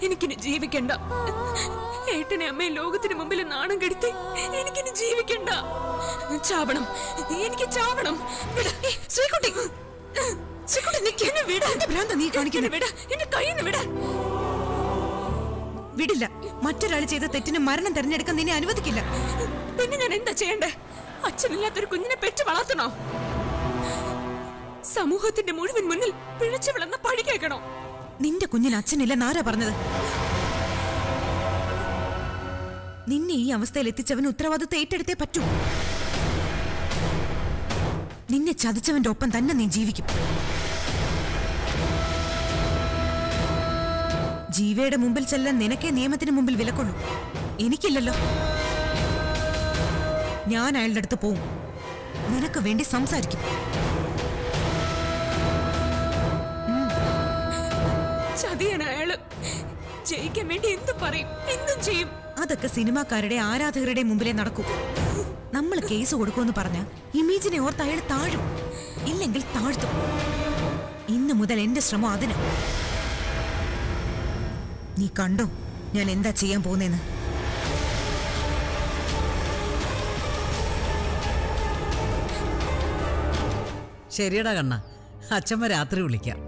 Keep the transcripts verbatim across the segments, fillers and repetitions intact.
എനിക്കിനി ജീവിക്കണ്ട. ഏട്ടനെ അമ്മയെ ലോകത്തിന് മുമ്പിൽ നാണം കെടുത്തി എനിക്കിനി ജീവിക്കണ്ട. ചാവണം, എനിക്ക് ചാവണം. ശ്രീകുട്ടി, ശ്രീകുട്ടി നിൽക്കുന്ന വിട. ഭ്രാന്ത നീ കാണിക്കുന്ന വിട, എന്റെ കയ്യിൽ വിട. വിടില്ല. മറ്റൊരാൾ ചെയ്ത തെറ്റിന് മരണം തെരഞ്ഞെടുക്കാൻ നിന്നെ അനുവദിക്കില്ല. പിന്നെ ഞാൻ എന്താ ചെയ്യണ്ടേ? അച്ഛനില്ലാത്തൊരു കുഞ്ഞിനെ പെറ്റ് വളർത്തണോ? സമൂഹത്തിന്റെ മുഴുവൻ മുന്നിൽ പിഴച്ചു വിളന്ന പഴി കേൾക്കണോ? നിന്റെ കുഞ്ഞിന് അച്ഛനില്ലെന്ന് ആരാ പറഞ്ഞത്? നിന്നെ ഈ അവസ്ഥയിൽ എത്തിച്ചവന് ഉത്തരവാദിത്വം ഏറ്റെടുത്തേ പറ്റൂ. നിന്നെ ചതിച്ചവന്റെ ഒപ്പം തന്നെ നീ ജീവിക്കും. ജീവയുടെ മുമ്പിൽ ചെല്ലാൻ നിനക്കേ നിയമത്തിന് മുമ്പിൽ വിലക്കൊള്ളൂ, എനിക്കില്ലല്ലോ. ഞാൻ അയാളുടെ അടുത്ത് പോവും, നിനക്ക് വേണ്ടി സംസാരിക്കും. ചതിയാണ് അയാള്. ജയിക്കാൻ വേണ്ടി എന്ത് പറയും, എന്തും ചെയ്യും. അതൊക്കെ സിനിമാക്കാരുടെ ആരാധകരുടെ മുമ്പിലേ നടക്കൂ. നമ്മൾ കേസ് കൊടുക്കുമെന്ന് പറഞ്ഞ ഇമേജിനെ ഓർത്ത് അയാൾ താഴും, ഇല്ലെങ്കിൽ താഴ്ത്തും. ഇന്നു മുതൽ എന്റെ ശ്രമം അതിന്. നീ കണ്ടോ ഞാൻ എന്താ ചെയ്യാൻ പോകുന്നേന്ന്? ശരിയടാ കണ്ണ, അച്ഛമ്മ രാത്രി വിളിക്കാം.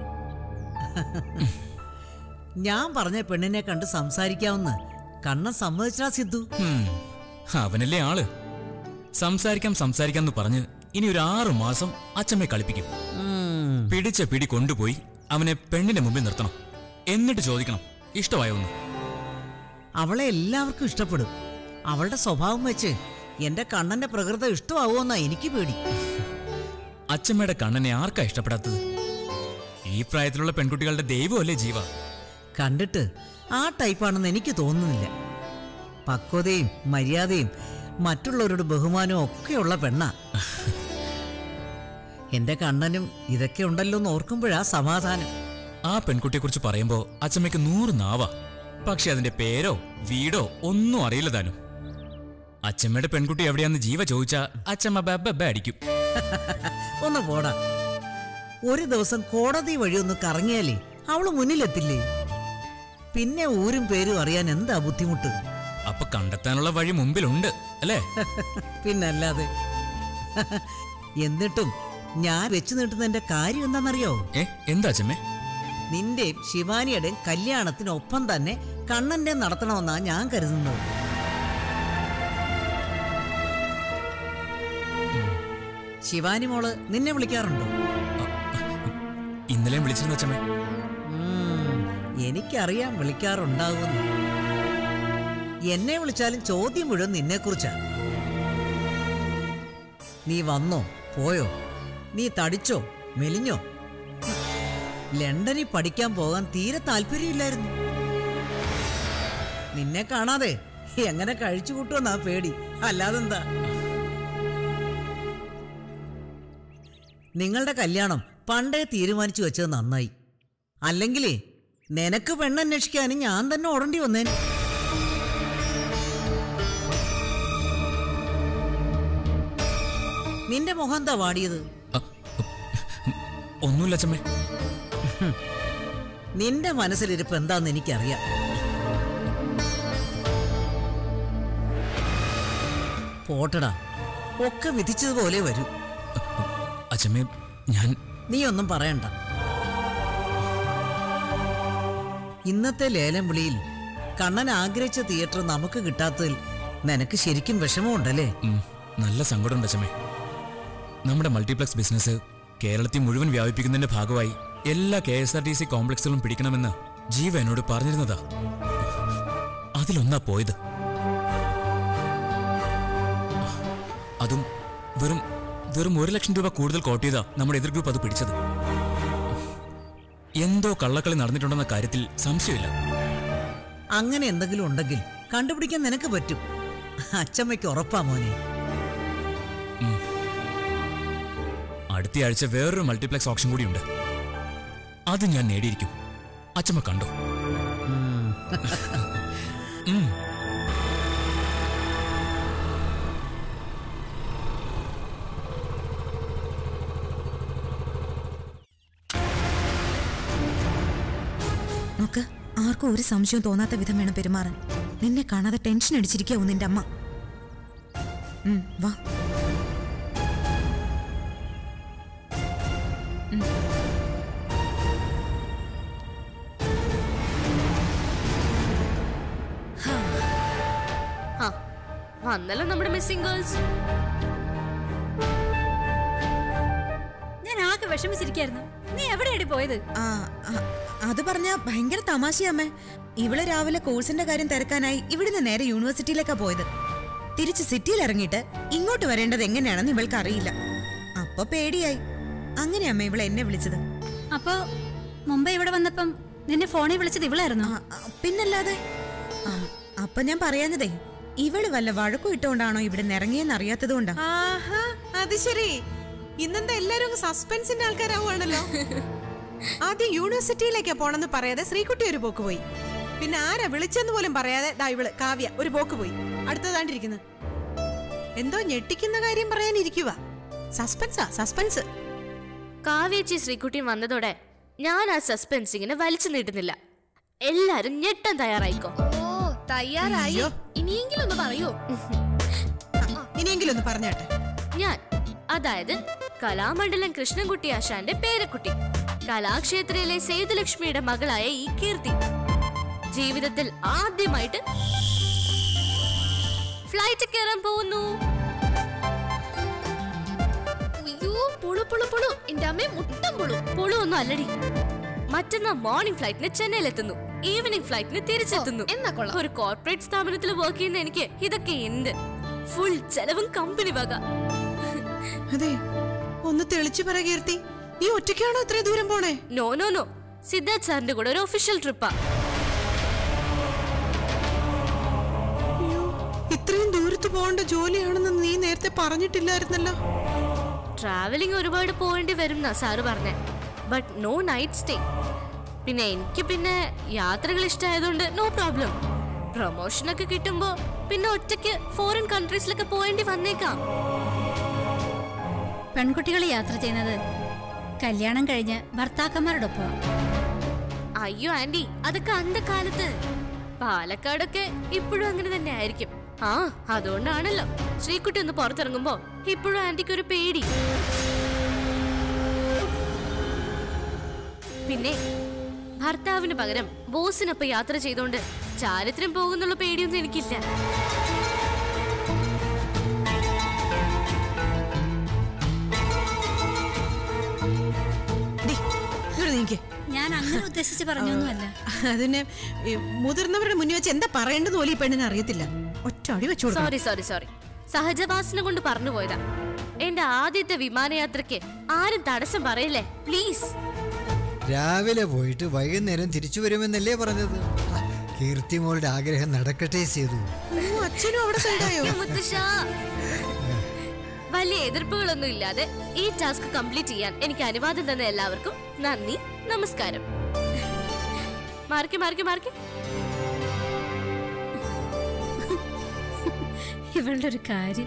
ഞാൻ പറഞ്ഞ പെണ്ണിനെ കണ്ട് സംസാരിക്കാമെന്ന് കണ്ണൻ സമ്മതിച്ചാ സിദ്ധു? അവനല്ലേ ആള്. സംസാരിക്കാം സംസാരിക്കാന്ന് പറഞ്ഞ് ഇനി ഒരു ആറു മാസം അച്ഛമ്മയെ കളിപ്പിക്കും. പിടിച്ച പിടി കൊണ്ടുപോയി അവനെ പെണ്ണിന്റെ മുമ്പിൽ നിർത്തണം. എന്നിട്ട് ചോദിക്കണം ഇഷ്ടമായോന്ന്. അവളെ എല്ലാവർക്കും ഇഷ്ടപ്പെടും. അവളുടെ സ്വഭാവം വെച്ച് എന്റെ കണ്ണന്റെ പ്രകൃതം ഇഷ്ടമാവുമെന്നാ എനിക്ക് പേടി. അച്ഛമ്മയുടെ കണ്ണനെ ആർക്കാ ഇഷ്ടപ്പെടാത്തത്? ഈ പ്രായത്തിലുള്ള പെൺകുട്ടികളുടെ ദൈവമല്ലേ ജീവ. കണ്ടിട്ട് ആ ടൈപ്പാണെന്ന് എനിക്ക് തോന്നുന്നില്ല. പക്വതയും മര്യാദയും മറ്റുള്ളവരുടെ ബഹുമാനവും ഒക്കെയുള്ള പെണ്ണ. എന്റെ കണ്ണനും ഇതൊക്കെ ഉണ്ടല്ലോ എന്ന് ഓർക്കുമ്പോഴാ സമാധാനം. ആ പെൺകുട്ടിയെ കുറിച്ച് പറയുമ്പോ അച്ഛമ്മയ്ക്ക് നൂറ് നാവാ. പക്ഷെ അതിന്റെ പേരോ വീടോ ഒന്നും അറിയില്ല താനും. അച്ഛമ്മയുടെ പെൺകുട്ടി എവിടെയാന്ന് ജീവ ചോദിച്ചാ അച്ഛമ്മ ബബ്ബ അടിക്കും. ഒന്ന് പോടാ. ഒരു ദിവസം കോടതി വഴി ഒന്ന് കറങ്ങിയാലേ അവള് മുന്നിലെത്തില്ലേ? പിന്നെ ഊരും പേരും അറിയാൻ എന്താ ബുദ്ധിമുട്ട്? അപ്പൊ കണ്ടെത്താനുള്ള വഴി മുമ്പിലുണ്ട് അല്ലേ? പിന്നല്ലാതെ. എന്നിട്ടും ഞാൻ വെച്ചു നീട്ടുന്ന എന്റെ കാര്യം എന്താണെന്നറിയോ? ഏ എന്താ അച്ഛമ്മേ? നിന്റെയും ശിവാനിയുടെയും കല്യാണത്തിനൊപ്പം തന്നെ കണ്ണന്റെ നടത്തണമെന്നാ ഞാൻ കരുതുന്നത്. ശിവാനി മോള് നിന്നെ വിളിക്കാറുണ്ടോ? ഇന്നലെയും വിളിച്ചിരുന്നു അച്ഛമ്മേ. എനിക്കറിയാം വിളിക്കാറുണ്ടാകുമെന്ന്. എന്നെ വിളിച്ചാലും ചോദ്യം മുഴുവൻ നിന്നെ കുറിച്ചാ. നീ വന്നോ പോയോ? നീ തടിച്ചോ മെലിഞ്ഞോ? ലണ്ടനിൽ പഠിക്കാൻ പോകാൻ തീരെ താല്പര്യമില്ലായിരുന്നു. നിന്നെ കാണാതെ എങ്ങനെ കഴിച്ചു കൂട്ടുമെന്നാ പേടി, അല്ലാതെന്താ. നിങ്ങളുടെ കല്യാണം പണ്ടേ തീരുമാനിച്ചു വെച്ചത് നന്നായി. അല്ലെങ്കിലേ നിനക്ക് പെണ്ണന്വേഷിക്കാനും ഞാൻ തന്നെ ഓടേണ്ടി വന്നേനെ. നിന്റെ മുഖം എന്താ വാടിയത്? ഒന്നുമില്ല അച്ഛമ്മേ. നിന്റെ മനസ്സിലിരിപ്പ് എന്താന്ന് എനിക്കറിയാം. പോട്ടടാ, ഒക്കെ വിധിച്ചതുപോലെ വരൂ. അച്ഛമ്മേ ഞാൻ... നീ ഒന്നും പറയണ്ട. ഇന്നത്തെ ലേലം വിളിയിൽ കണ്ണൻ ആഗ്രഹിച്ച തിയേറ്റർ നമുക്ക് കിട്ടാത്തതിൽ നിനക്ക് ശരിക്കും വിഷമമുണ്ടല്ലേ? നല്ല സങ്കടമുണ്ട് അച്ഛമ്മേ. നമ്മുടെ മൾട്ടിപ്ലക്സ് ബിസിനസ് കേരളത്തിൽ മുഴുവൻ വ്യാപിപ്പിക്കുന്നതിന്റെ ഭാഗമായി എല്ലാ K S R T C കോംപ്ലക്സുകളും പിടിക്കണമെന്ന് ജീവ എന്നോട് പറഞ്ഞിരുന്നതാ. അതിലൊന്നാ പോയത്. അതും വെറും വെറും ഒരു ലക്ഷം രൂപ കൂടുതൽ കോട്ട് ചെയ്താ നമ്മുടെ എതിർ ഗ്രൂപ്പ് അത് പിടിച്ചത്. എന്തോ കള്ളക്കളി നടന്നിട്ടുണ്ടെന്ന കാര്യത്തിൽ സംശയമില്ല. അങ്ങനെ എന്തെങ്കിലും ഉണ്ടെങ്കിൽ കണ്ടുപിടിക്കാൻ നിനക്ക് പറ്റും. അച്ചമ്മയ്ക്ക് ഉറപ്പാ മോനെ. അടുത്ത ആഴ്ച വേറൊരു മൾട്ടിപ്ലക്സ് ഓപ്ഷൻ കൂടിയുണ്ട്. അത് ഞാൻ നേടിയിരിക്കും. അച്ചമ്മ കണ്ടോ? നോക്ക്, ആർക്കും ഒരു സംശയവും തോന്നാത്ത വിധം വേണം പെരുമാറാൻ. നിന്നെ കാണാതെ ടെൻഷൻ അടിച്ചിരിക്കാവും നിന്റെ അമ്മ. ഉം, വാ. വന്നല്ലോ നമ്മുടെ മിസ്സിംഗ് ഗേൾസ്. ഞാൻ ആകെ വിഷമിച്ചിരിക്കായിരുന്നു. നീ എവിടെയാടി പോയത്? ആ, ആ, അത് പറഞ്ഞ ഭയങ്കര തമാശയമ്മേ. ഇവള് രാവിലെ കോഴ്സിന്റെ കാര്യം തിരക്കാനായി ഇവിടുന്ന് നേരെ യൂണിവേഴ്സിറ്റിയിലേക്കാ പോയത്. തിരിച്ച് സിറ്റിയിൽ ഇറങ്ങിയിട്ട് ഇങ്ങോട്ട് വരേണ്ടത് എങ്ങനെയാണെന്ന് ഇവൾക്ക് അറിയില്ല. അപ്പൊ പേടിയായി. അങ്ങനെയമ്മ ഇവളെ എന്നെ വിളിച്ചത്. അപ്പൊ മുമ്പേ ഇവിടെ വന്നപ്പം നിന്നെ ഫോണിൽ വിളിച്ചത് ഇവളായിരുന്നു? ആ, ആ, പിന്നല്ലാതെ. ആ, അപ്പൊ ഞാൻ പറയാഞ്ഞതേ ഇവള് വല്ല വഴക്കും ഇട്ടുകൊണ്ടാണോ ഇവിടെ ഇറങ്ങിയെന്ന് അറിയാത്തത് കൊണ്ടാ. അത് ശരി. ഇന്നെന്താ എല്ലാരും സസ്പെൻസിന്റെ ആൾക്കാരാവുകയാണല്ലോ. ആദ്യം യൂണിവേഴ്സിറ്റിയിലേക്കാ പോണെന്ന് പറയാതെ ശ്രീകുട്ടി ഒരു പോക്ക് പോയി. പിന്നെ ആരാ വിളിച്ചെന്ന് പോലും പറയാതെ ദാ ഇവള് കാവ്യ ഒരു പോക്ക് പോയി. അടുത്തതാണ്ടിരിക്കുന്നു. എന്തോ ഞെട്ടിക്കുന്ന കാര്യം പറയാനിരിക്കുക. സസ്പെൻസാ സസ്പെൻസ്. കാവ്യേച്ചി ശ്രീകുട്ടി വന്നതോടെ ഞാൻ ആ സസ്പെൻസ് ഇങ്ങനെ വലിച്ചു നീട്ടുന്നില്ല. എല്ലാരും ഞെട്ടാൻ തയ്യാറായിക്കോ. തയ്യാറായി. ഇനിയെങ്കിലും ഒന്ന് പറയൂ. ഇനിയെങ്കിലും ഒന്ന് പറഞ്ഞാട്ടെ. ഞാൻ, അതായത് കലാമണ്ഡലം കൃഷ്ണൻകുട്ടി ആശാന്റെ പേരക്കുട്ടി, കലാക്ഷേത്രയിലെ സേതുലക്ഷ്മിയുടെ മകളായ ഈ കീർത്തി, ജീവിതത്തിൽ ആദ്യമായിട്ട് ഫ്ലൈറ്റ് കയറാൻ പോകുന്നു. പുളു ഒന്നും അല്ലടി. മറ്റന്നാ മോർണിംഗ് ഫ്ലൈറ്റിന് ചെന്നൈയിലെത്തുന്നു, ഈവനിംഗ് ഫ്ലൈറ്റിന് തിരിച്ചെത്തുന്നു. എന്നാ കൊള്ളാം. ഒരു കോർപ്പറേറ്റ് സ്ഥാപനത്തിൽ വർക്ക് ചെയ്യുന്ന എനിക്ക് ഇതൊക്കെ എന്ത്? ഫുൾ ചെലവും കമ്പനി വക. അതെ, ഒന്ന് തെളിച്ചു പറ കീർത്തി. നീ ഒറ്റയ്ക്കാണോ ഇത്രയും ദൂരം പോണേ? നോ നോ നോ സിദ്ധാർത്ഥ് സാറിന്റെ കൂടെ ഒരു ഒഫീഷ്യൽ ട്രിപ്പാ. ഇത്രയും ദൂരത്ത് പോകേണ്ട ജോലിയാണെന്ന് നീ നേരത്തെ പറഞ്ഞിട്ടില്ലായിരുന്നല്ലോ. ട്രാവലിംഗ് ഒരുപാട് പോകേണ്ടി വരും എന്നാ സാറ് പറഞ്ഞേ. But no night stay. പിന്നെ എനിക്ക് പിന്നെ യാത്രകൾ ഇഷ്ടമായതുകൊണ്ട് നോ പ്രോബ്ലം. പ്രൊമോഷനൊക്കെ കിട്ടുമ്പോ പിന്നെ ഒറ്റയ്ക്ക് ഫോറിൻ കൺട്രീസിലൊക്കെ പോകേണ്ടി വന്നേക്കാം. പെൺകുട്ടികൾ യാത്ര ചെയ്യുന്നത് കല്യാണം കഴിഞ്ഞ് ഭർത്താക്കന്മാരോടൊപ്പം. അയ്യോ ആന്റി, അതൊക്കെ അന്ത കാലത്ത്. പാലക്കാടൊക്കെ ഇപ്പോഴും അങ്ങനെ തന്നെ ആയിരിക്കും. ആ, അതുകൊണ്ടാണല്ലോ ശ്രീകുട്ടി ഒന്ന് പുറത്തിറങ്ങുമ്പോ ഇപ്പോഴും ആന്റിക്ക് ഒരു പേടി. പിന്നെ ഭർത്താവിന് പകരം ബോസിനൊപ്പം യാത്ര ചെയ്തോണ്ട് ചാരിത്രം പോകുന്നുള്ള പേടിയൊന്നും എനിക്കില്ല. ഞാൻ അങ്ങനെ ഉദ്ദേശിച്ച് പറഞ്ഞൊന്നുമല്ല. അതിനെ മുതിർന്നവരുടെ മുന്നിൽ വെച്ച് എന്താ പറയേണ്ടത് പോലും ഈ പെണ്ണിന് അറിയത്തില്ല. ഒറ്റ അടി വെച്ചു. സോറി സോറി സോറി സഹജവാസന കൊണ്ട് പറഞ്ഞു പോയതാ. എന്റെ ആദ്യത്തെ വിമാനയാത്രക്ക് ആരും തടസ്സം പറയില്ലേ പ്ലീസ്. രാവിലെ പോയിട്ട് വൈകുന്നേരം തിരിച്ചു വരുമെന്നല്ലേ പറഞ്ഞത്? കീർത്തിമോളുടെ ആഗ്രഹം നടക്കട്ടെ ചെയ്തു. അച്ഛനും അവിടെ സൈഡായോ? മുത്തശ്ശാ, വലിയ എതിർപ്പുകളൊന്നും ഇല്ലാതെ ഈ ടാസ്ക് കംപ്ലീറ്റ് ചെയ്യാൻ എനിക്ക് അനുവാദം തന്ന എല്ലാവർക്കും നന്ദി, നമസ്കാരം. Mark mark mark. ഇവളുടെ ഒരു കാര്യം.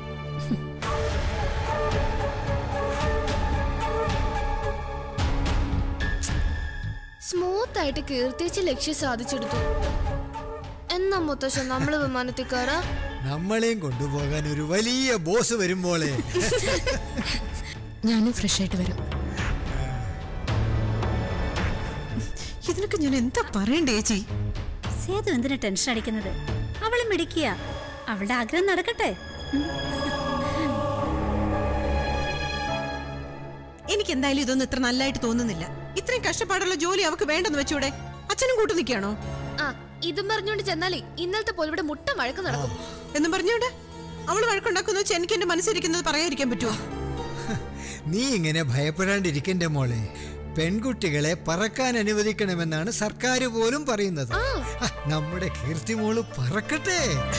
സ്മൂത്ത് ആയിട്ട് കീർത്തിച്ച് ലക്ഷ്യം സാധിച്ചെടുത്തു. എന്നാ മുത്തശ്ശൻ നമ്മള് വിമാനത്തിൽ കയറാ? നമ്മളെയും കൊണ്ടുപോകാൻ ഒരു വലിയ ബോസ് വരുമ്പോളെ ഞാനും ഫ്രഷ് ആയിട്ട് വരും. ഇതിനൊക്കെ ഞാൻ എന്താ പറയണ്ടേ ചേച്ചി? സേതു എന്തിനാ ടെൻഷൻ അടിക്കുന്നത്? അവളെ മിടിക്കുക. അവളുടെ ആഗ്രഹം നടക്കട്ടെ. എനിക്ക് എന്തായാലും ഇതൊന്നും ഇത്ര നല്ലതായിട്ട് തോന്നുന്നില്ല. ഇത്രയും കഷ്ടപ്പാടുള്ള ജോലി അവക്ക് വേണ്ടെന്ന് വെച്ചൂടെ? അച്ഛനും കൂട്ടു നിൽക്കുകയാണോ? ആ, ഇതും പറഞ്ഞോണ്ട് ചെന്നാലേ ഇന്നലത്തെ പോലെ ഇവിടെ മുട്ട വഴക്ക് നടക്കും എന്നും പറഞ്ഞോണ്ട് അവള് വഴക്കുണ്ടാക്കുന്ന വെച്ച് എനിക്ക് എന്റെ മനസ്സിരിക്കുന്നത് പറയാതിരിക്കാൻ പറ്റുമോ? നീ ഇങ്ങനെ ഭയപ്പെടാണ്ടിരിക്കണ്ടേ മോളെ. പെൺകുട്ടികളെ പറക്കാൻ അനുവദിക്കണമെന്നാണ് സർക്കാർ പോലും പറയുന്നത്. നമ്മുടെ കീർത്തിമോള് പറക്കട്ടെ.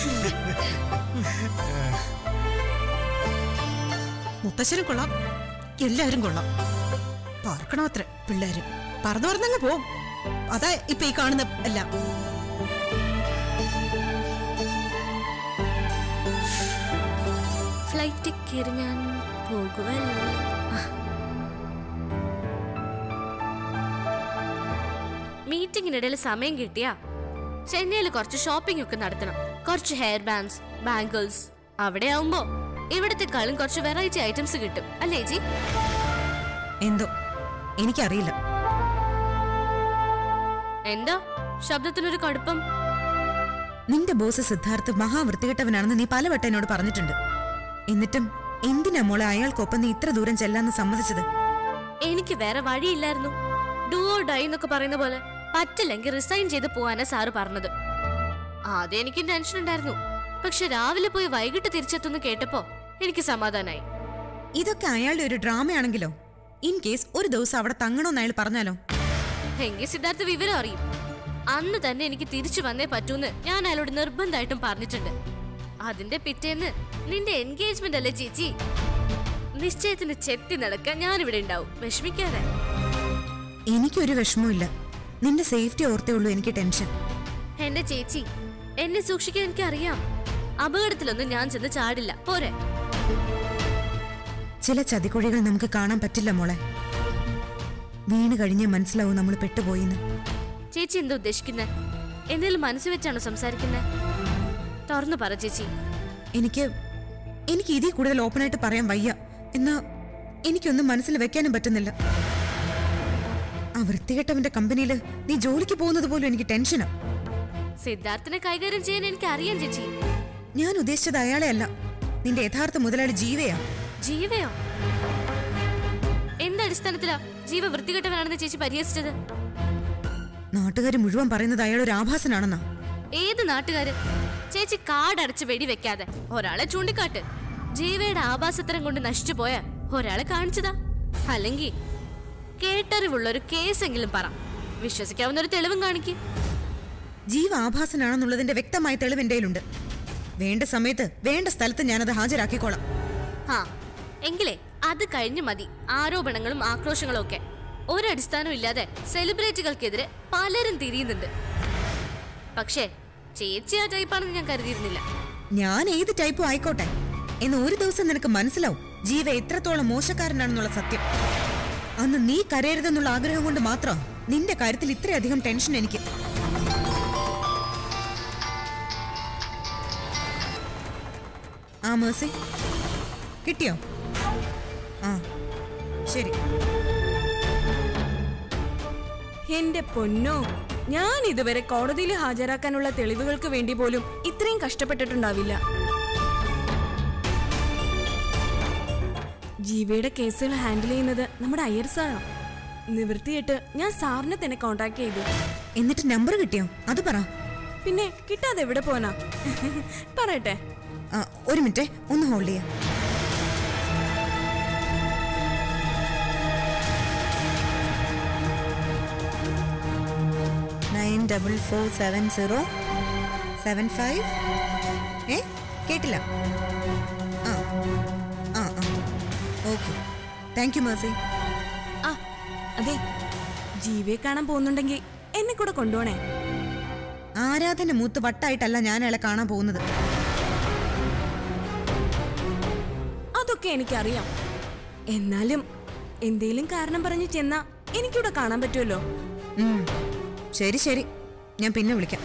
മുത്തശ്ശനും കൊള്ളാം, എല്ലാവരും കൊള്ളാം. പറക്കണം അത്ര പിള്ളേര് പറന്നു പറഞ്ഞങ്ങ് പോവും. അതാ ഇപ്പൊ ഈ കാണുന്ന എല്ലാം. ഫ്ലൈറ്റ് കയറി ഞാൻ പോകുവല്ലോ. മീറ്റിംഗിനിടയിൽ സമയം കിട്ടിയാ ചെന്നൈയിൽ കുറച്ച് ഷോപ്പിംഗ് ഒക്കെ നടത്തണം. കുറച്ച് ഹെയർ ബാൻഡ്സ്, ബാംഗിൾസ്. അവിടെ ആവുമ്പോ ഇവിടത്തെക്കാളും കുറച്ച് വെറൈറ്റി ഐറ്റംസ് കിട്ടും അല്ലേ ജി? എന്തോ എനിക്കറിയില്ല. എന്താ ശബ്ദത്തിനൊരു കടുപ്പം? നിന്റെ ബോസ് സിദ്ധാർത്ഥ് മഹാവൃത്തികെട്ടവനാണെന്ന് നീ പലവട്ടം എന്നോട് പറഞ്ഞിട്ടുണ്ട്. എന്നിട്ടും എന്തിനാ മോളെ അയാൾക്കൊപ്പം നീ ഇത്ര ദൂരം ചെല്ലാന്ന് സമ്മതിച്ചത്? എനിക്ക് വേറെ വഴിയില്ലായിരുന്നു. ഡു ഓർ ഡൈ എന്നൊക്കെ പറയുന്ന പോലെ പറ്റില്ലെങ്കിൽ റിസൈൻ ചെയ്ത് പോവാനാ സാറ് പറഞ്ഞത്. ആദ്യം എനിക്ക് ടെൻഷൻ ഉണ്ടായിരുന്നു. പക്ഷെ രാവിലെ പോയി വൈകിട്ട് തിരിച്ചെത്തുന്നു കേട്ടപ്പോ എനിക്ക് സമാധാനായി. ഇതൊക്കെ അയാളുടെ ഒരു ഡ്രാമയാണെങ്കിലോ? ഇൻ കേസ് ഒരു ദിവസം അവിടെ തങ്ങണോന്ന് അയാൾ പറഞ്ഞാലോ? എങ്കിൽ സിദ്ധാർത്ഥ വിവരം അറിയും. അന്ന് തന്നെ എനിക്ക് തിരിച്ചു വന്നേ പറ്റൂന്ന് ഞാൻ അയാളോട് നിർബന്ധമായിട്ടും പറഞ്ഞിട്ടുണ്ട്. അതിന്റെ പിറ്റേന്ന് നിന്റെ എൻഗേജ്മെന്റ് അല്ലേ ചേച്ചി? നിശ്ചയത്തിന് ചെത്തി നടക്കാൻ ഞാനിവിടെ ഉണ്ടാവും. വിഷമിക്കാതെ. എനിക്കൊരു വിഷമവും. നിന്റെ സേഫ്റ്റി ഓർത്തേ ഉള്ളൂ എനിക്ക് ടെൻഷൻ. എന്റെ ചേച്ചി, എന്നെ സൂക്ഷിക്കാൻ എനിക്ക് അറിയാം. അപകടത്തിലൊന്നും ഞാൻ ചെന്ന് ചാടില്ല. പോരെ? ചില ചതിക്കുഴികൾ നമുക്ക് കാണാൻ പറ്റില്ല മോളെ. വീണ് കഴിഞ്ഞേ മനസ്സിലാവും നമ്മൾ പെട്ടുപോയിന്ന്. ചേച്ചി എന്താ ഉദ്ദേശിക്കുന്നത്? എന്തെങ്കിലും മനസ്സ് വെച്ചാണോ സംസാരിക്കുന്നത്? തുറന്നു പറ ചേച്ചി. എനിക്ക് എനിക്ക് ഇതിൽ കൂടുതൽ ഓപ്പണായിട്ട് പറയാൻ വയ്യ. എന്നാ എനിക്കൊന്നും മനസ്സിൽ വെക്കാനും പറ്റുന്നില്ല. ആ വൃത്തികെട്ടവന്റെ കമ്പനിയില് നീ ജോലിക്ക് പോകുന്നത് പോലും എനിക്ക് ടെൻഷനാ. സിദ്ധാർത്ഥിനെ കൈകാര്യം ചെയ്യാൻ എനിക്ക് അറിയാം ചേച്ചി. ഞാൻ ഉദ്ദേശിച്ചത് അയാളെ അല്ല, നിന്റെ യഥാർത്ഥ മുതലാളി ജീവയാ. ജീവയോ? എന്തടിസ്ഥാനത്തിലാ ജീവ വൃത്തികെട്ടവനാണെന്ന് ചേച്ചി പരിഹസിച്ചത്? നാട്ടുകാർ മുഴുവൻ പറയുന്നത് അയാളൊരു ആഭാസനാണെന്നാ. ഏത് നാട്ടുകാര്? ചേച്ചി കാടടച്ച് വെടിവെക്കാതെ ഒരാളെ ചൂണ്ടിക്കാട്ട്. ജീവയുടെ ആഭാസത്തരം കൊണ്ട് നശിച്ചു പോയ ഒരാളെ കാണിച്ചതാ. അല്ലെങ്കിൽ കേട്ടറിവുള്ള ഒരു കേസെങ്കിലും പറ. വിശ്വസിക്കാവുന്ന ഒരു തെളിവും കാണിക്കും. ജീവ ആഭാസനാണെന്നുള്ളതിന്റെ വ്യക്തമായ തെളിവ് എന്റെ കയ്യിലുണ്ട്. വേണ്ട സമയത്ത് വേണ്ട സ്ഥലത്ത് ഞാനത് ഹാജരാക്കിക്കോളാം. ആ എങ്കിലേ അത് കഴിഞ്ഞു മതി ആരോപണങ്ങളും ആക്രോശങ്ങളും ഒക്കെ. ഒരടിസ്ഥാനവും ഇല്ലാതെ സെലിബ്രിറ്റികൾക്കെതിരെ പലരും തിരിയുന്നുണ്ട്. പക്ഷേ ചേച്ചി ആ ടൈപ്പാണെന്ന് ഞാൻ കരുതിയിരുന്നില്ല. ഞാൻ ഏത് ടൈപ്പും ആയിക്കോട്ടെ, എന്ന് ഒരു ദിവസം നിനക്ക് മനസ്സിലാവും ജീവ എത്രത്തോളം മോശക്കാരനാണെന്നുള്ള സത്യം. അന്ന് നീ കരയരുതെന്നുള്ള ആഗ്രഹം കൊണ്ട് മാത്രം നിന്റെ കാര്യത്തിൽ ഇത്രയധികം ടെൻഷൻ എനിക്ക്. ആ മേഴ്സി കിട്ടിയോ? ആ ശരി. എന്റെ പൊന്നോ, ഞാൻ ഇതുവരെ കോടതിയിൽ ഹാജരാക്കാനുള്ള തെളിവുകൾക്ക് വേണ്ടി പോലും ഇത്രയും കഷ്ടപ്പെട്ടിട്ടുണ്ടാവില്ല. ജീവയുടെ കേസുകൾ ഹാൻഡിൽ ചെയ്യുന്നത് നമ്മുടെ അയ്യർ സാറാ. നിവൃത്തിയിട്ട് ഞാൻ സാറിനെ തന്നെ കോണ്ടാക്ട് ചെയ്തു. എന്നിട്ട് നമ്പർ കിട്ടിയോ? അത് പറ. പിന്നെ കിട്ടാതെ എവിടെ പോനാ? പറയട്ടെ. ഒരു മിനിറ്റ്, ഒന്ന് ഹോൾഡ് ചെയ്യാം. Nine double four seven zero seven five. ഏ കേട്ടില്ല? ആ ആ ആ ഓക്കെ, താങ്ക് യു മേഴ്സി. ആ അതെ, ജീവയെ കാണാൻ പോകുന്നുണ്ടെങ്കിൽ എന്നെ കൂടെ കൊണ്ടുപോണേ. ആരാധന മൂത്ത് വട്ടായിട്ടല്ല ഞാൻ അയാളെ കാണാൻ പോകുന്നത്. അതൊക്കെ എനിക്കറിയാം. എന്നാലും എന്തേലും കാരണം പറഞ്ഞ് ചെന്നാ എനിക്കിവിടെ കാണാൻ പറ്റുമല്ലോ. ശരി ശരി, ഞാൻ പിന്നെ വിളിക്കാം.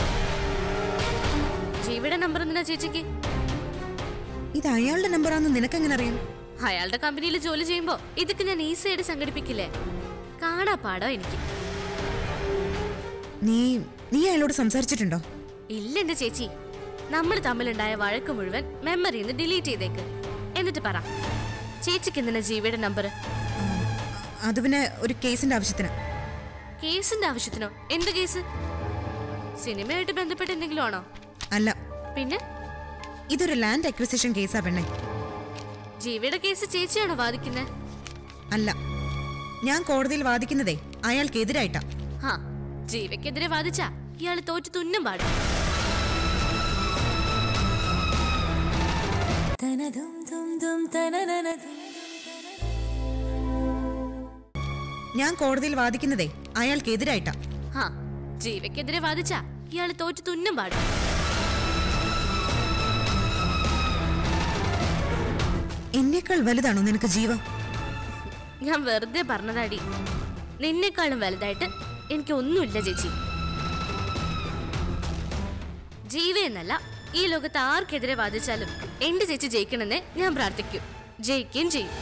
ജീവയുടെ നമ്പർ എന്തിനാ ചേച്ചിക്ക്? ഇത് അയാളുടെ നമ്പറാണെന്ന് നിനക്കെങ്ങനെ അറിയാം? അയാളുടെ കമ്പനിയിൽ ജോലി ചെയ്യുമ്പോ ഇതൊക്കെ ഞാൻ ഈസി ആയിട്ട് സംഘടിപ്പിക്കില്ലേ? കാണാ പാടോ എനിക്ക്. നീ നീ അയാളോട് സംസാരിച്ചിട്ടുണ്ടോ? ഇല്ല എന്റെ ചേച്ചി. നമ്മൾ തമ്മിലുണ്ടായ വഴക്ക് മുഴുവൻ മെമ്മറിന്ന് ഡിലീറ്റ് ചെയ്തേക്ക്. എന്നിട്ട് പറ, ചേച്ചിക്ക് എന്തിനാ ജീവയുടെ നമ്പർ? അത് പിന്നെ ഒരു കേസിന്റെ ആവശ്യത്തിന്. കേസിന്റെ ആവശ്യത്തിനോ? എന്ത് കേസ്? സിനിമയായിട്ട് ബന്ധപ്പെട്ട് എന്തെങ്കിലും ആണോ? അല്ല. പിന്നെ? ഇതൊരു ലാൻഡ് അക്വിസിഷൻ കേസാ പെണ്ണെ. ജീവയുടെ കേസ് ചേച്ചിയാണോ വാദിക്കുന്നത്? അല്ല, ഞാൻ കോടതിയിൽ വാദിക്കുന്നതേ അയാൾക്കെതിരായിട്ടാ. ഹാ, ജീവയ്ക്കെതിരെ വാദിച്ചാ ഇയാള് തോറ്റു തുന്നം പാടും. ഞാൻ കോടതിയിൽ വാദിക്കുന്നതേ അയാൾക്കെതിരായിട്ടാ. ഹാ, ജീവയ്ക്കെതിരെ വാദിച്ചാ ഇയാള് തോറ്റു തുന്നം പാടും. എന്നേക്കാൾ വലുതാണോ നിനക്ക് ജീവ? ഞാൻ വെറുതെ പറഞ്ഞതാടി. നിന്നെക്കാളും വലുതായിട്ട് എനിക്ക് ഒന്നുമില്ല ചേച്ചി. ജീവ എന്നല്ല, ഈ ലോകത്ത് ആർക്കെതിരെ വാദിച്ചാലും എന്റെ ചേച്ചി ജയിക്കണമെന്ന് ഞാൻ പ്രാർത്ഥിക്കും. ജയിക്കുകയും ചെയ്യും.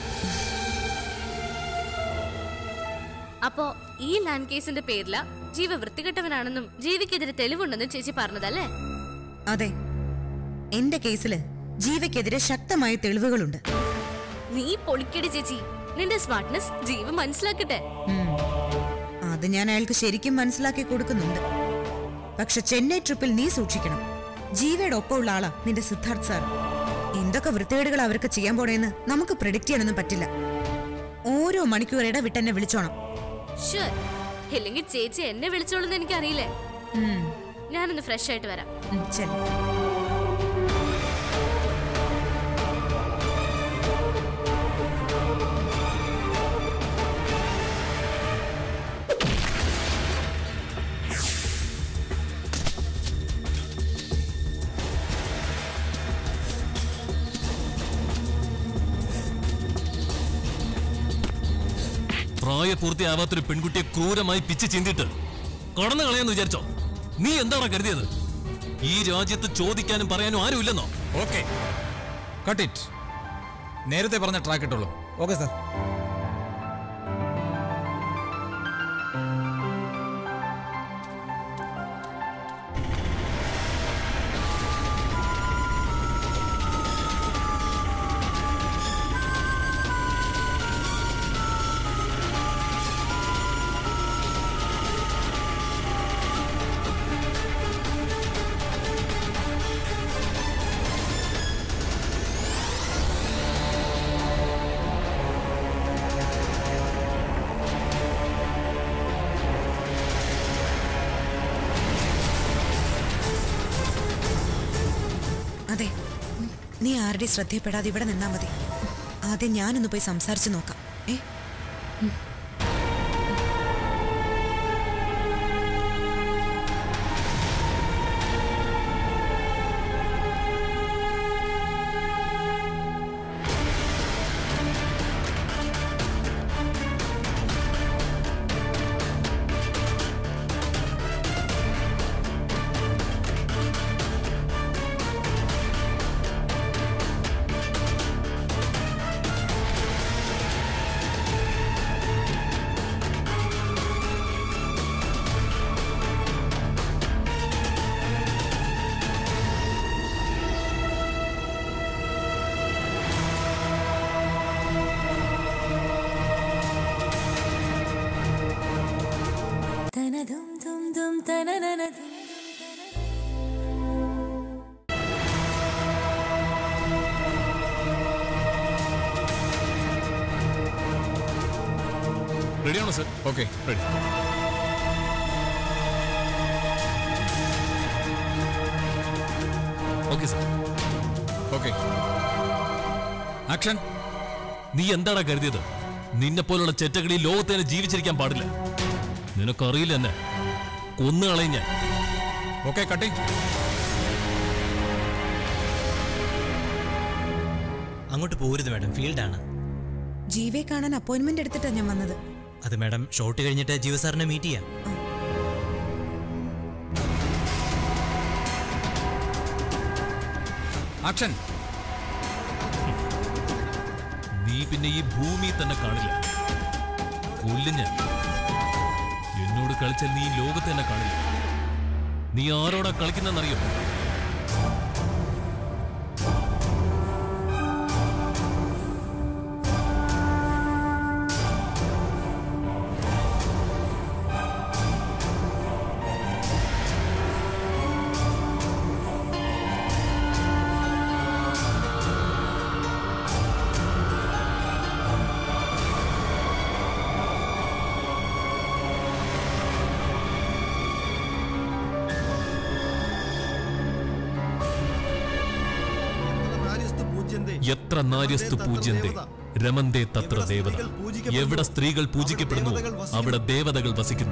അപ്പോ ഈ ലാൻഡ് കേസിന്റെ പേരില ജീവ വൃത്തികെട്ടവനാണെന്നും ജീവിക്കെതിരെ തെളിവുണ്ടെന്നും ചേച്ചി പറഞ്ഞതല്ലേ? അതെ, എന്റെ കേസില് ജീവയ്ക്കെതിരെ ശക്തമായ തെളിവുകളുണ്ട്. നീ പൊളിക്കടി ചേച്ചി. നിന്റെ സ്മാർട്ട്നെസ് ജീവ മനസ്സിലാക്കട്ടെ. അത് ഞാൻ അയാൾക്ക് ശരിക്കും മനസ്സിലാക്കി കൊടുക്കുന്നുണ്ട്. പക്ഷെ ചെന്നൈ ട്രിപ്പിൽ നീ സൂക്ഷിക്കണം. ജീവയുടെ ഒപ്പമുള്ള ആളാ നിന്റെ സിദ്ധാർത്ഥ് സാർ. എന്തൊക്കെ വൃത്തികേടുകൾ അവർക്ക് ചെയ്യാൻ പോണേന്ന് നമുക്ക് പ്രെഡിക്റ്റ് ചെയ്യാനൊന്നും പറ്റില്ല. ഓരോ മണിക്കൂർ ഇടവിട്ട് എന്നെ വിളിച്ചോണം. ഷുവർ. ഇല്ലെങ്കിൽ ചേച്ചി എന്നെ വിളിച്ചോളൂന്ന് എനിക്കറിയില്ലേ. ഞാനൊന്ന് ഫ്രഷ് ആയിട്ട് വരാം. ശരി. പ്രായപൂർത്തിയാവാത്തൊരു പെൺകുട്ടിയെ ക്രൂരമായി പിച്ച് ചിന്തിട്ട് കടന്നു കളയാന്ന് വിചാരിച്ചോ? നീ എന്താണ് കരുതിയത്? ഈ രാജ്യത്ത് ചോദിക്കാനും പറയാനും ആരും ഇല്ലെന്നോ? Okay, cut it. നേരത്തെ പറഞ്ഞ ട്രാക്ക് ഇട്ടുള്ളൂ. Okay sir. അതെ, നീ ആരുടെ ശ്രദ്ധയപ്പെടാതെ ഇവിടെ നിന്നാ മതി. ആദ്യം ഞാനൊന്ന് പോയി സംസാരിച്ചു നോക്കാം. ഏ റെഡിയാണോ sir? Okay, ready. Okay sir. Okay, action. നീ എന്താടാ കരുതിയത്? നിന്നെ പോലുള്ള ചെറ്റകളി ലോകത്ത് തന്നെ ജീവിച്ചിരിക്കാൻ പാടില്ല. നിനക്കറിയില്ല എന്നെ കൊന്നുകളയും ഞാൻ. Okay, cutting. അങ്ങോട്ട് പോരുത് മാഡം, ഫീൽഡാണ്. ജീവയെ കാണാൻ അപ്പോയിന്റ്മെന്റ് എടുത്തിട്ടാ ഞാൻ വന്നത്. അത് മാഡം ഷോട്ട് കഴിഞ്ഞിട്ട് ജീവ സാറിനെ മീറ്റ് ചെയ്യാം. ആക്ഷൻ. നീ പിന്നെ ഈ ഭൂമി തന്നെ കാണില്ല. കൊല്ലും ഞാൻ. എന്നോട് കളിച്ചാൽ നീ ലോകത്ത് തന്നെ കാണില്ല. നീ ആരോടാ കളിക്കുന്നറിയോ? എത്ര നാര്യസ്തു പൂജ്യന്തേ രമന്തേ തത്ര ദേവത. എവിടെ സ്ത്രീകൾ പൂജിക്കപ്പെടുന്നു അവിടെ ദേവതകൾ വസിക്കുന്നു.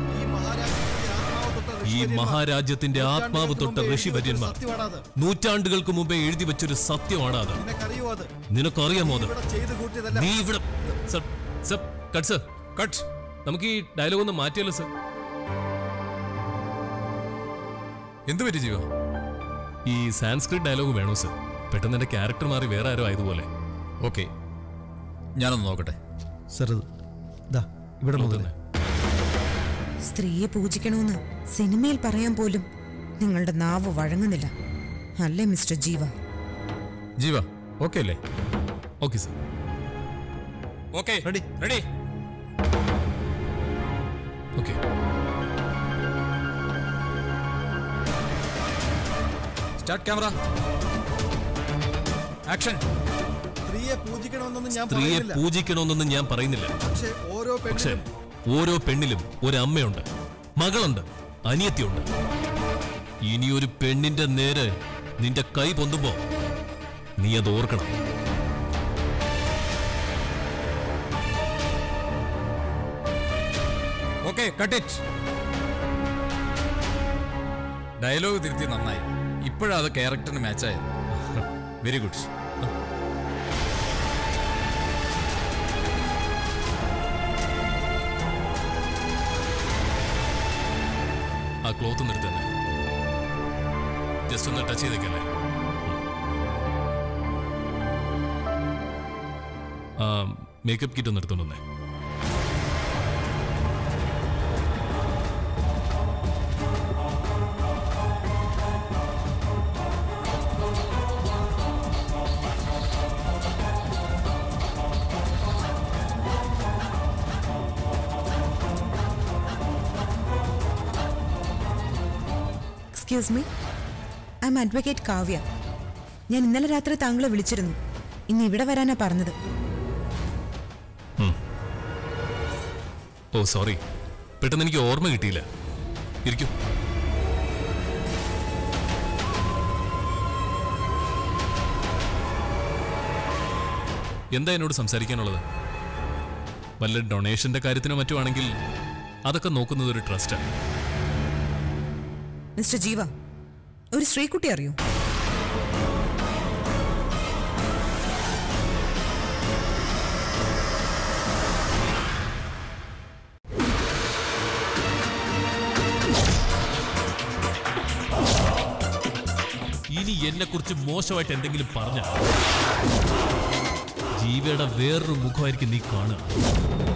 ഈ മഹാരാജ്യത്തിന്റെ ആത്മാവ് തൊട്ട ഋഷിവര്യന്മാർ നൂറ്റാണ്ടുകൾക്ക് മുമ്പേ എഴുതി വെച്ചൊരു സത്യമാണ് അത്. നിനക്കറിയാമോ അത്? നീ ഇവിടെ sir sir cut sir cut. നമുക്ക് ഈ ഡയലോഗ് ഒന്ന് മാറ്റിയല്ലോ സർ. എന്ത് പറ്റി ജീവ? ഈ സാൻസ്ക്രിറ്റ് ഡയലോഗ് വേണോ സർ? പെട്ടെന്ന് എന്റെ ക്യാരക്ടർ മാറി വേറെ ആരോ ആയതുപോലെ. ഓക്കെ, ഞാനൊന്ന് നോക്കട്ടെ. സർ ദാ ഇവിടെ മുതൽ സ്ത്രീയെ പൂജിക്കണമെന്ന് സിനിമയിൽ പറയാൻ പോലും നിങ്ങളുടെ നാവ് വഴങ്ങുന്നില്ല അല്ലേ മിസ്റ്റർ ജീവ? ജീവ ഓക്കെ അല്ലേ? Okay sir. Okay, ready ready. Okay. Start camera, action. സ്ത്രീയെ പൂജിക്കണമെന്നൊന്നും ഞാൻ സ്ത്രീയെ പറയുന്നില്ല. പൂജിക്കണമെന്നൊന്നും ഞാൻ പറയുന്നില്ല. പക്ഷേ ഓരോ പക്ഷേ പെണ്ണിനും ഓരോ പെണ്ണിലും ഒരു അമ്മയുണ്ട്, മകളുണ്ട്, അനിയത്തിയുണ്ട്. ഇനി ഒരു പെണ്ണിന്റെ നേരെ നിന്റെ കൈ പൊന്തുമ്പോ നീ അത് ഓർക്കണം. Okay, cut it. ഡയലോഗ് തിരുത്തി നന്നായി. ഇപ്പോഴാ അത് ക്യാരക്ടറിന് മാച്ചായത്. Very good. ആ ക്ലോത്ത് നിർത്തന്നെ. ജസ്റ്റ് ഒന്ന് ടച്ച് ചെയ്തേക്കല്ലേ. ആ മേക്കപ്പ് കിറ്റ് ഒന്ന് എടുത്തോണ്ടേ. Excuse me, I am advocate Kavya. ഞാൻ ഇന്നലെ രാത്രി താങ്കളെ വിളിച്ചിരുന്നു. ഇന്ന് ഇവിടെ വരാനാ പറഞ്ഞത്. ഓ സോറി, പെട്ടെന്ന് എനിക്ക് ഓർമ്മ കിട്ടിയില്ല. ഇരിക്കൂ. എന്താ എന്നോട് സംസാരിക്കാനുള്ളത്? വല്ല ഡൊണേഷന്റെ കാര്യത്തിനോ മറ്റോ ആണെങ്കിൽ അതൊക്കെ നോക്കുന്നത് ഒരു ട്രസ്റ്റാണ്. മിസ്റ്റർ ജീവ, ഒരു ശ്രീകുട്ടി അറിയോ? ഇനി എന്നെ കുറിച്ച് മോശമായിട്ട് എന്തെങ്കിലും പറഞ്ഞ ജീവയുടെ വേറൊരു മുഖമായിരിക്കും നീ കാണുക.